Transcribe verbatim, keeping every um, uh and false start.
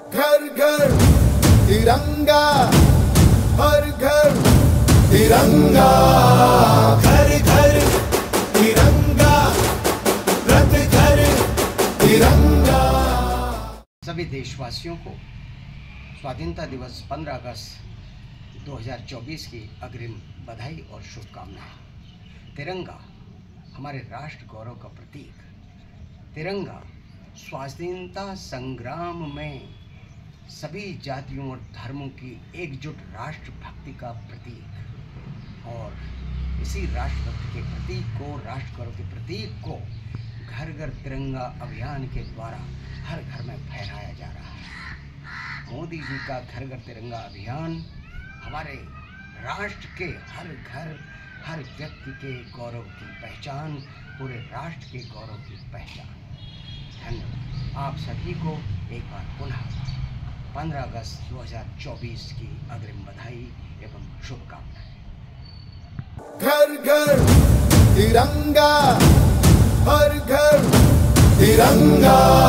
घर घर तिरंगा, हर घर तिरंगा, घर घर तिरंगा, रत घर तिरंगा। सभी देशवासियों को स्वाधीनता दिवस पंद्रह अगस्त दो हज़ार चौबीस की अग्रिम बधाई और शुभकामनाएं। तिरंगा हमारे राष्ट्र गौरव का प्रतीक। तिरंगा स्वाधीनता संग्राम में सभी जातियों और धर्मों की एकजुट राष्ट्रभक्ति का प्रतीक, और इसी राष्ट्रभक्ति के प्रतीक को, राष्ट्र गौरव के प्रतीक को घर घर तिरंगा अभियान के द्वारा हर घर में फहराया जा रहा है। मोदी जी का घर घर तिरंगा अभियान हमारे राष्ट्र के हर घर, हर व्यक्ति के गौरव की पहचान, पूरे राष्ट्र के गौरव की पहचान। धन्यवाद। आप सभी को एक बार पुनः पंद्रह अगस्त दो हज़ार चौबीस की अग्रिम बधाई एवं शुभकामनाएं। घर घर तिरंगा, हर घर तिरंगा।